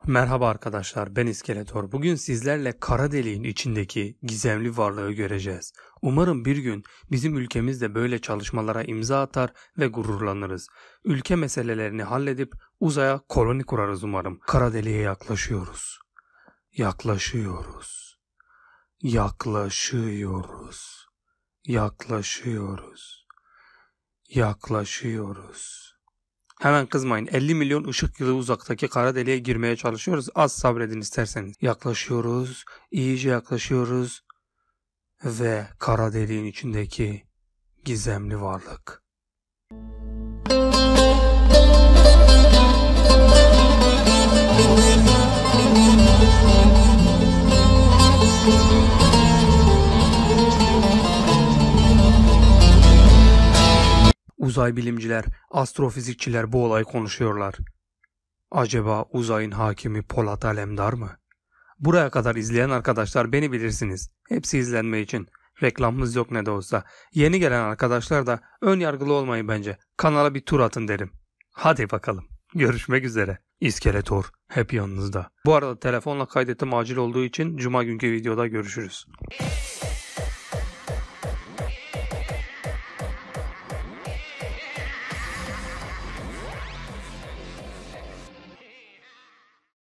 Merhaba arkadaşlar, ben İskeletor. Bugün sizlerle kara deliğin içindeki gizemli varlığı göreceğiz. Umarım bir gün bizim ülkemiz de böyle çalışmalara imza atar ve gururlanırız. Ülke meselelerini halledip uzaya koloni kurarız umarım. Kara deliğe yaklaşıyoruz. Yaklaşıyoruz. Yaklaşıyoruz. Yaklaşıyoruz. Yaklaşıyoruz. Hemen kızmayın. 50 milyon ışık yılı uzaktaki kara deliğe girmeye çalışıyoruz. Az sabredin isterseniz. Yaklaşıyoruz. İyice yaklaşıyoruz. Ve kara deliğin içindeki gizemli varlık. Uzay bilimciler, astrofizikçiler bu olayı konuşuyorlar. Acaba uzayın hakimi Polat Alemdar mı? Buraya kadar izleyen arkadaşlar beni bilirsiniz. Hepsi izlenme için. Reklamımız yok ne de olsa. Yeni gelen arkadaşlar da ön yargılı olmayın bence. Kanala bir tur atın derim. Hadi bakalım. Görüşmek üzere. İskeletor hep yanınızda. Bu arada telefonla kaydettim acil olduğu için cuma günkü videoda görüşürüz.